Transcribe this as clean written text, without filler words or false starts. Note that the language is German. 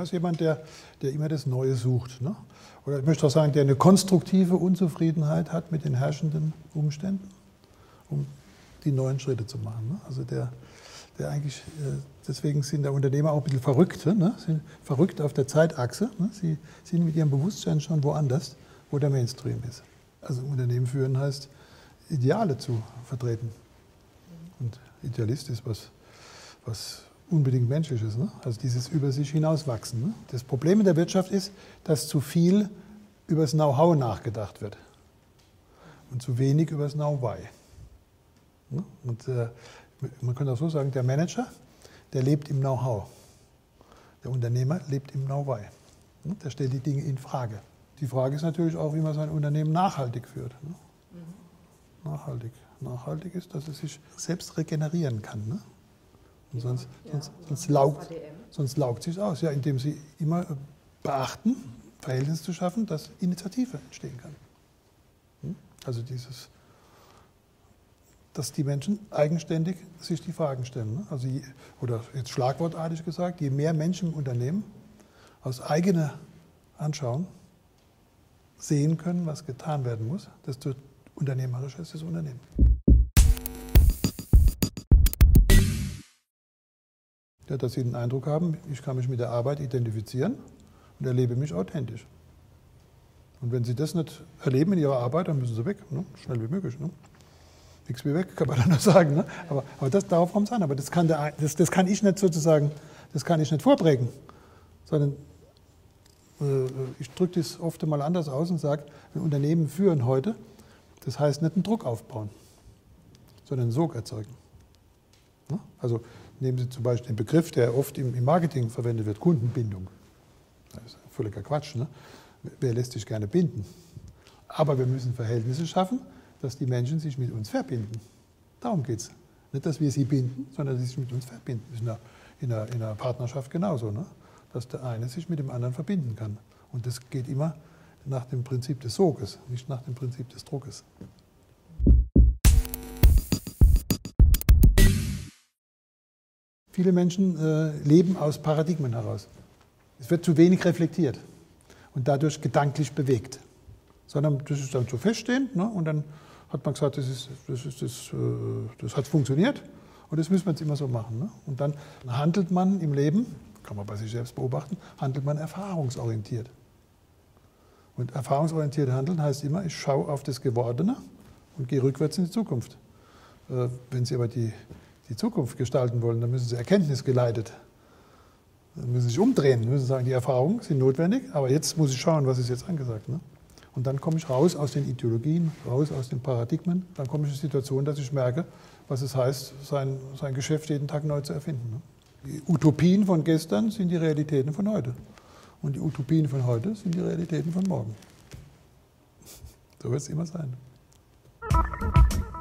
Unternehmer ist jemand, der immer das Neue sucht. Ne? Oder ich möchte auch sagen, der eine konstruktive Unzufriedenheit hat mit den herrschenden Umständen, um die neuen Schritte zu machen. Ne? Also der eigentlich, deswegen sind der Unternehmer auch ein bisschen Verrückte, ne? Sind verrückt auf der Zeitachse. Ne? Sie sind mit ihrem Bewusstsein schon woanders, wo der Mainstream ist. Also Unternehmen führen heißt, Ideale zu vertreten. Und Idealist ist was unbedingt Menschliches. Ne? Also dieses über sich hinauswachsen. Ne? Das Problem in der Wirtschaft ist, dass zu viel über das Know-how nachgedacht wird und zu wenig über das Know-why. Ne? Und man könnte auch so sagen, der Manager, der lebt im Know-how. Der Unternehmer lebt im Know-why. Ne? Der stellt die Dinge in Frage. Die Frage ist natürlich auch, wie man sein Unternehmen nachhaltig führt. Ne? Nachhaltig ist, dass es sich selbst regenerieren kann. Ne? Und sonst laugt es sich aus, ja, indem Sie immer beachten, Verhältnisse zu schaffen, dass Initiative entstehen kann. Also dass die Menschen eigenständig sich die Fragen stellen. Ne? Also oder jetzt schlagwortartig gesagt, je mehr Menschen im Unternehmen aus eigener Anschauung sehen können, was getan werden muss, desto unternehmerischer ist das Unternehmen. Ja, dass Sie den Eindruck haben, ich kann mich mit der Arbeit identifizieren und erlebe mich authentisch. Und wenn Sie das nicht erleben in Ihrer Arbeit, dann müssen Sie weg, ne? Schnell wie möglich. Ne? Nichts wie weg, kann man dann nur sagen. Ne? Aber darauf kommt es an. Aber das kann ich nicht sozusagen, das kann ich nicht vorprägen, sondern ich drücke das oft mal anders aus und sage, ein Unternehmen führen heute, das heißt nicht einen Druck aufbauen, sondern einen Sog erzeugen. Ne? Also nehmen Sie zum Beispiel den Begriff, der oft im Marketing verwendet wird, Kundenbindung. Das ist völliger Quatsch. Ne? Wer lässt sich gerne binden? Aber wir müssen Verhältnisse schaffen, dass die Menschen sich mit uns verbinden. Darum geht es. Nicht, dass wir sie binden, sondern dass sie sich mit uns verbinden. Das ist in einer Partnerschaft genauso. Ne? Dass der eine sich mit dem anderen verbinden kann. Und das geht immer nach dem Prinzip des Soges, nicht nach dem Prinzip des Druckes. Viele Menschen leben aus Paradigmen heraus. Es wird zu wenig reflektiert und dadurch gedanklich bewegt. Sondern das ist dann so feststehend, ne? Und dann hat man gesagt, das hat funktioniert und das müssen wir jetzt immer so machen. Ne? Und dann handelt man im Leben, kann man bei sich selbst beobachten, handelt man erfahrungsorientiert. Und erfahrungsorientiert handeln heißt immer, ich schaue auf das Gewordene und gehe rückwärts in die Zukunft. Wenn Sie aber die Zukunft gestalten wollen, dann müssen Sie erkenntnisgeleitet. Dann müssen Sie sich umdrehen, müssen sagen, die Erfahrungen sind notwendig, aber jetzt muss ich schauen, was ist jetzt angesagt. Ne? Und dann komme ich raus aus den Ideologien, raus aus den Paradigmen, dann komme ich in die Situation, dass ich merke, was es heißt, sein Geschäft jeden Tag neu zu erfinden. Ne? Die Utopien von gestern sind die Realitäten von heute. Und die Utopien von heute sind die Realitäten von morgen. So wird es immer sein.